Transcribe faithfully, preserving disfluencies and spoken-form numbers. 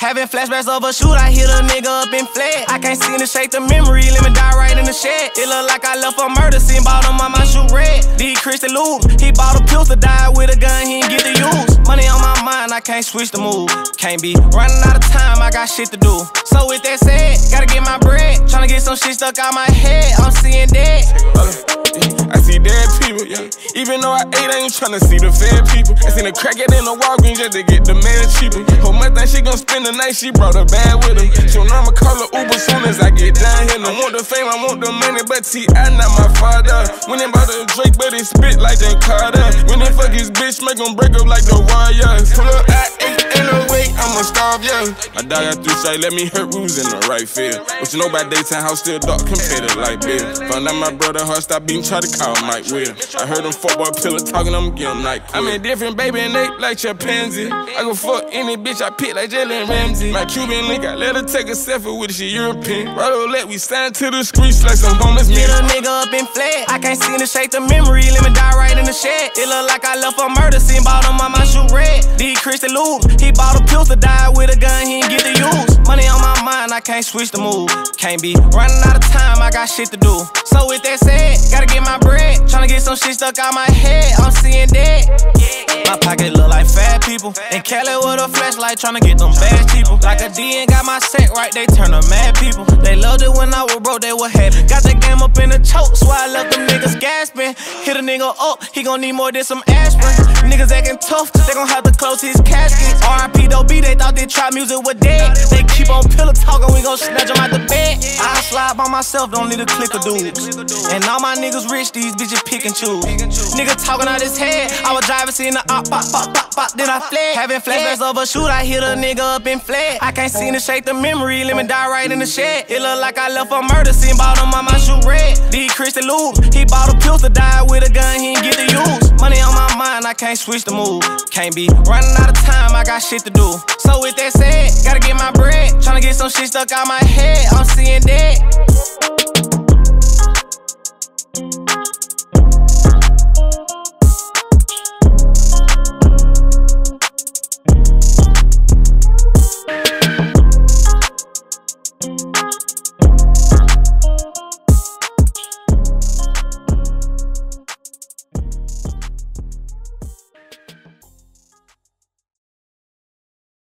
Having flashbacks of a shoot, I hit a nigga up and fled. I can't seem to shake the memory, let me die right in the shed. It look like I left a murder scene, bottom of my shoe red. D. Christian Lube, he bought a pistol, died with a gun, he ain't get to use. Money on my mind, I can't switch the move. Can't be running out of time, I got shit to do. So with that said, gotta get my bread. Tryna get some shit stuck out my head, I'm seeing dead. Uh, I see dead people, yeah. Even though I ate, I ain't tryna see the fed people. I seen a crack it in the Walgreens just to get the man cheaper. Whole month that she gon' spend the night, she brought her bag with her. So now I'ma call her Uber soon as I get down here. I want the fame, I want the money, but T I not my father. When they bought a Drake, but it spit like they Carter. When they fuck his bitch, make him break up like the Warriors. Pull up, I ate, ain't no way, I'ma starve, yeah. My dog got through sight, let me hurt Ruse in the right field. What you know about daytime, house still dark compared to light bill. Found out my brother heart stop beating, try to call Mike Will. I heard them fuck boy pillar talking, I'ma get him like I'm in different baby and they like chimpanzee. I go fuck any bitch I pick like Jalen Ramsey. My Cuban link, I let her take a selfie with she European. Right let we stand to the streets like some homeless men. Hit a nigga up and fled. I can't seem to shake the memory, let me die right in the shed. It look like I left a murder scene, bottom of my shoe red. D. Christian Lube, he bought a pistol, died with a gun, he ain't get to use. Money on my mind, I can't switch the move. Can't be running out of time, I got shit to do. So with that said, gotta get my bread. Tryna get some shit stuck out my head, I'm seeing dead. My pocket look like fat people. In Cali with a flashlight, tryna get them bad people. Like a D and got my set right, they turn to mad people. They loved it when I was broke, they were happy. Got the game up in the choke, so I left them niggas gasping. Hit a nigga up, he gon' need more than some aspirin. Niggas acting tough, they gon' have to close his casket. R I P though B, they thought they trap music was dead. They keep on pillow talking, we gon' snatch them out the bed. I slide by myself, don't need a click of dudes. And all my niggas rich, these bitches pick and choose. Nigga talking out his head, I was driving, seeing the op, pop, pop, pop, pop, then I fled. Having flashbacks of a shoot, I hit a nigga up and fled. I can't seem to shake the memory, let me die right in the shed. It look like I left a murder scene, bottom of my shoe red. D. Christian Lube, he bought a pistol, died with a gun, he ain't get to use. Money on my mind, I can't switch the move. Can't be running out of time, I got shit to do. So with that said, gotta get my bread. Tryna get some shit stuck out my head, I'm seeing dead.